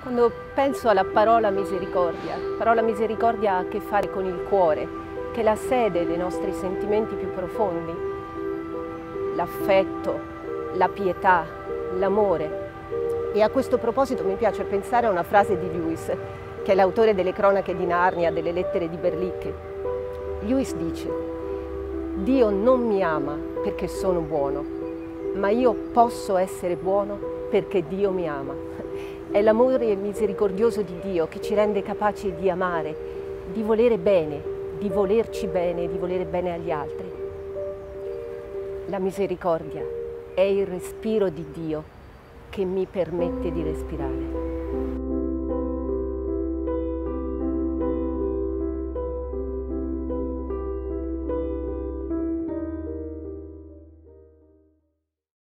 Quando penso alla parola misericordia ha a che fare con il cuore, che è la sede dei nostri sentimenti più profondi, l'affetto, la pietà, l'amore. E a questo proposito mi piace pensare a una frase di Lewis, che è l'autore delle Cronache di Narnia, delle Lettere di Berlicche. Lewis dice: Dio non mi ama perché sono buono, ma io posso essere buono perché Dio mi ama. È l'amore misericordioso di Dio che ci rende capaci di amare, di volere bene, di volerci bene, di volere bene agli altri. La misericordia è il respiro di Dio che mi permette di respirare.